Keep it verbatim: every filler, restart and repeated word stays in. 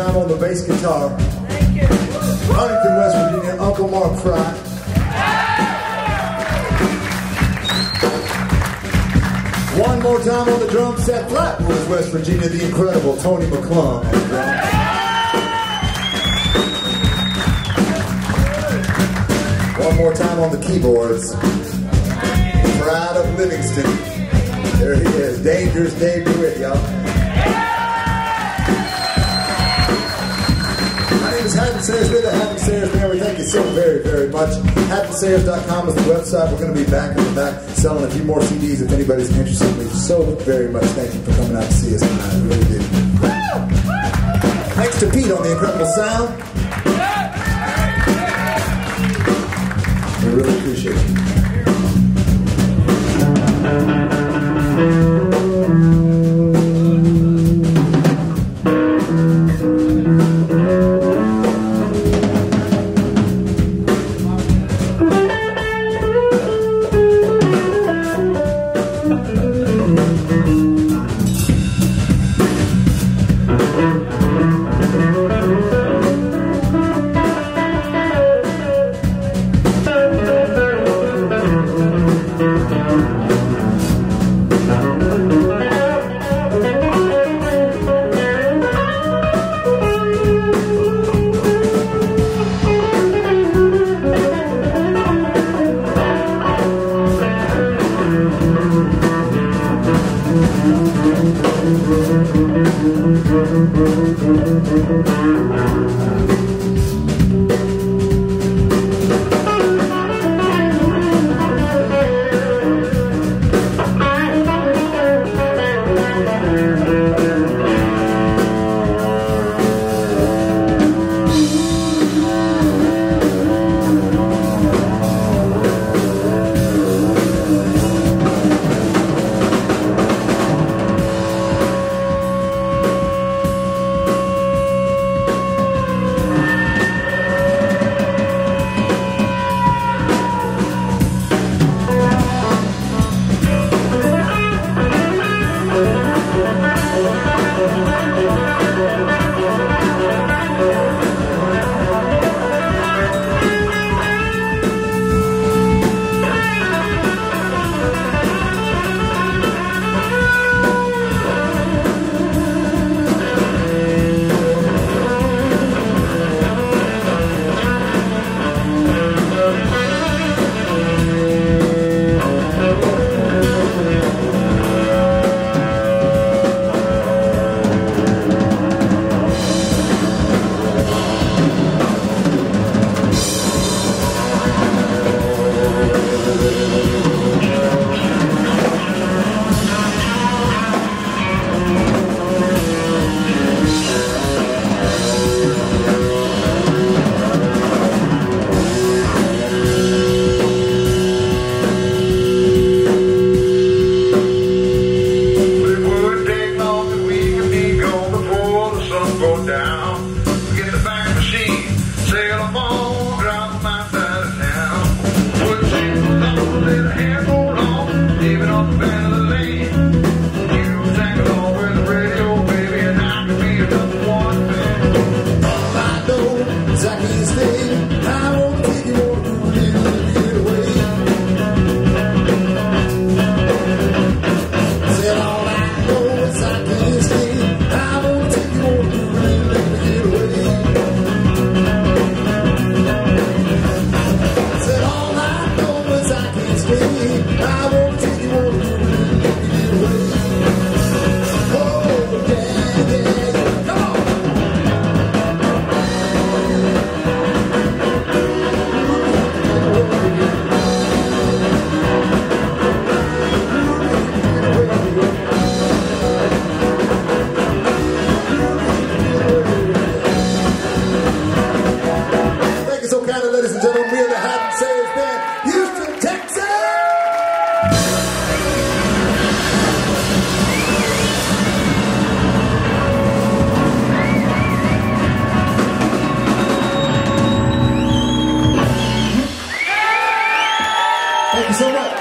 time on the bass guitar. Thank you. Huntington, West Virginia, Uncle Mark Frye. One more time on the drum set, Flatwoods, West Virginia, the incredible Tony McClung on the drums. One more time on the keyboards, Pride of Livingston. There he is, Dangerous Dave DeWitt, y'all. My name is Hadden Sayers with the Hadden Sayers family. Thank you so very, very much. Hadden Sayers dot com is the website. We're going to be back in the back selling a few more C Ds if anybody's interested. We so very much thank you for coming out to see us tonight. We really do. Thanks to Pete on the incredible sound. We really appreciate it. Thank you so much.